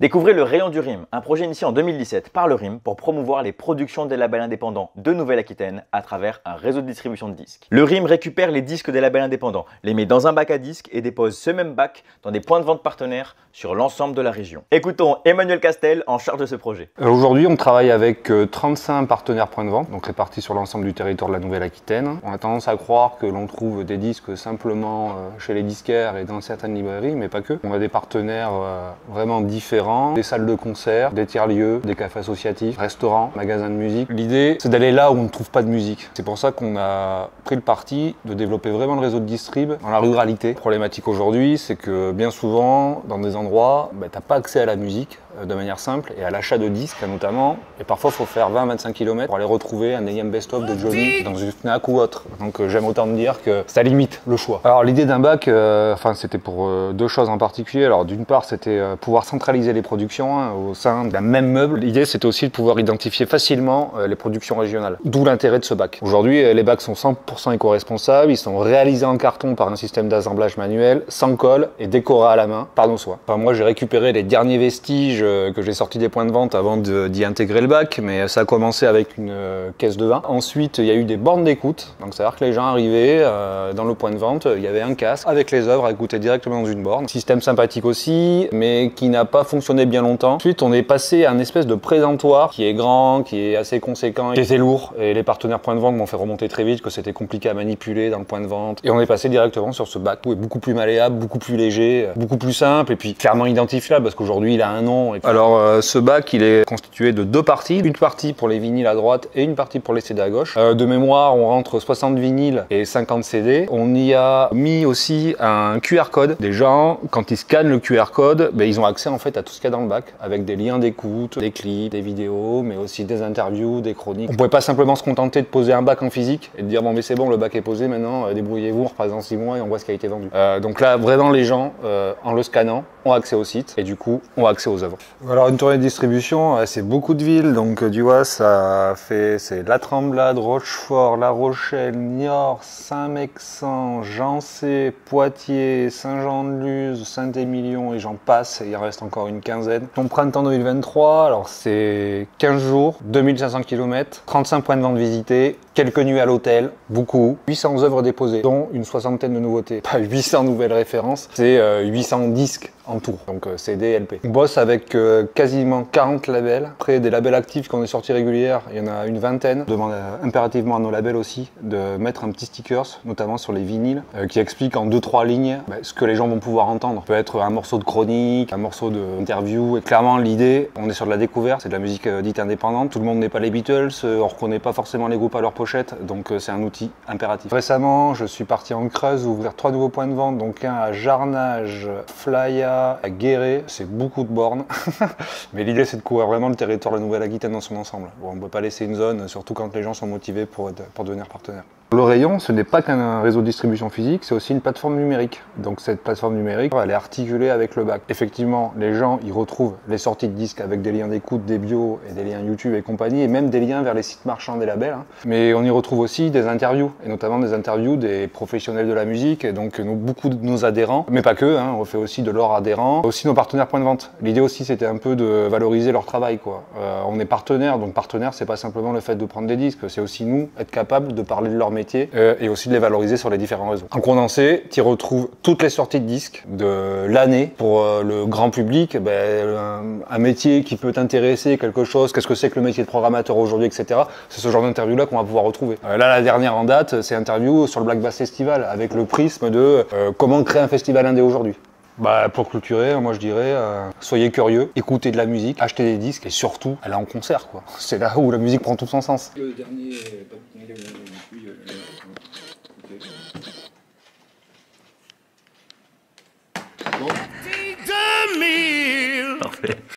Découvrez le Rayon du Rhim, un projet initié en 2017 par le Rhim pour promouvoir les productions des labels indépendants de Nouvelle-Aquitaine à travers un réseau de distribution de disques. Le Rhim récupère les disques des labels indépendants, les met dans un bac à disques et dépose ce même bac dans des points de vente partenaires sur l'ensemble de la région. Écoutons Emmanuel Castel en charge de ce projet. Aujourd'hui, on travaille avec 35 partenaires points de vente, donc répartis sur l'ensemble du territoire de la Nouvelle-Aquitaine. On a tendance à croire que l'on trouve des disques simplement chez les disquaires et dans certaines librairies, mais pas que. On a des partenaires vraiment différents. Des salles de concert, des tiers-lieux, des cafés associatifs, restaurants, magasins de musique. L'idée, c'est d'aller là où on ne trouve pas de musique. C'est pour ça qu'on a pris le parti de développer vraiment le réseau de distrib dans la ruralité. La problématique aujourd'hui, c'est que bien souvent, dans des endroits, t'as pas accès à la musique de manière simple et à l'achat de disques notamment. Et parfois, il faut faire 20-25 km pour aller retrouver un énième best-of de Johnny dans une Fnac ou autre. Donc j'aime autant me dire que ça limite le choix. Alors l'idée d'un bac, c'était pour deux choses en particulier. Alors d'une part, c'était pouvoir centraliser les productions au sein d'un même meuble. L'idée, c'était aussi de pouvoir identifier facilement les productions régionales. D'où l'intérêt de ce bac. Aujourd'hui, les bacs sont 100% éco-responsables. Ils sont réalisés en carton par un système d'assemblage manuel, sans colle et décorés à la main par nos soins. Enfin, moi, j'ai récupéré les derniers vestiges que j'ai sortis des points de vente avant d'y intégrer le bac, mais ça a commencé avec une caisse de vin. Ensuite, il y a eu des bornes d'écoute. Donc, c'est-à-dire que les gens arrivaient dans le point de vente, il y avait un casque avec les œuvres à écouter directement dans une borne. Système sympathique aussi, mais qui n'a pas fonctionné bien longtemps. Ensuite, on est passé à un espèce de présentoir qui est grand, qui est assez conséquent, qui était lourd. Et les partenaires points de vente m'ont fait remonter très vite que c'était compliqué à manipuler dans le point de vente. Et on est passé directement sur ce bac qui est beaucoup plus malléable, beaucoup plus léger, beaucoup plus simple et puis clairement identifiable parce qu'aujourd'hui, il a un nom. Alors, ce bac, il est constitué de deux parties. Une partie pour les vinyles à droite et une partie pour les CD à gauche. De mémoire, on rentre 60 vinyles et 50 CD. On y a mis aussi un QR code. Les gens, quand ils scannent le QR code, ils ont accès en fait à tout ce qu'il y a dans le bac, avec des liens d'écoute, des clips, des vidéos, mais aussi des interviews, des chroniques. On pouvait pas simplement se contenter de poser un bac en physique et de dire bon mais c'est bon, le bac est posé, maintenant débrouillez-vous, on repasse dans 6 mois et on voit ce qui a été vendu. Donc là, vraiment les gens, en le scannant, ont accès au site et du coup ont accès aux œuvres. Alors une tournée de distribution, c'est beaucoup de villes, donc tu vois, c'est La Tremblade, Rochefort, La Rochelle, Niort, Saint-Mexan, Jancé, Poitiers, Saint-Jean-de-Luz, Saint-Émilion et j'en passe, et il en reste encore une quinzaine. Ton printemps 2023, alors c'est 15 jours, 2500 km, 35 points de vente visités, quelques nuits à l'hôtel, beaucoup, 800 œuvres déposées, dont une soixantaine de nouveautés. Pas 800 nouvelles références, c'est 800 disques en tout, donc CD, LP. On bosse avec quasiment 40 labels. Après, des labels actifs qu'on est sortis régulières, il y en a une vingtaine. On demande impérativement à nos labels aussi de mettre un petit stickers, notamment sur les vinyles, qui explique en 2-3 lignes ce que les gens vont pouvoir entendre. Ça peut être un morceau de chronique, un morceau d'interview. Et clairement, l'idée, on est sur de la découverte, c'est de la musique dite indépendante. Tout le monde n'est pas les Beatles, on reconnaît pas forcément les groupes à leur pochette, donc c'est un outil impératif. Récemment, je suis parti en Creuse ouvrir 3 nouveaux points de vente, donc un à Jarnage, Flaya, à Guéret, c'est beaucoup de bornes, mais l'idée c'est de couvrir vraiment le territoire de la Nouvelle-Aquitaine dans son ensemble. Bon, on ne peut pas laisser une zone, surtout quand les gens sont motivés pour devenir partenaires. Le rayon, ce n'est pas qu'un réseau de distribution physique, c'est aussi une plateforme numérique. Donc cette plateforme numérique, elle est articulée avec le bac. Effectivement, les gens y retrouvent les sorties de disques avec des liens d'écoute, des bios et des liens YouTube et compagnie, et même des liens vers les sites marchands des labels. Mais on y retrouve aussi des interviews, et notamment des interviews des professionnels de la musique, et donc beaucoup de nos adhérents, mais pas que, on fait aussi de leurs adhérents, aussi nos partenaires points de vente. L'idée aussi, c'était un peu de valoriser leur travail, quoi. On est partenaire, donc partenaire, c'est pas simplement le fait de prendre des disques, c'est aussi nous, être capable de parler de leur métier et aussi de les valoriser sur les différents réseaux. En condensé, tu retrouves toutes les sorties de disques de l'année pour le grand public, un métier qui peut t'intéresser, quelque chose, qu'est-ce que c'est que le métier de programmateur aujourd'hui, etc. C'est ce genre d'interview là qu'on va pouvoir retrouver. Là, la dernière en date, c'est interview sur le Black Bass Festival avec le prisme de comment créer un festival indé aujourd'hui. Pour clôturer, moi je dirais, soyez curieux, écoutez de la musique, achetez des disques et surtout, allez en concert, quoi. C'est là où la musique prend tout son sens. Le dernier, Parfait.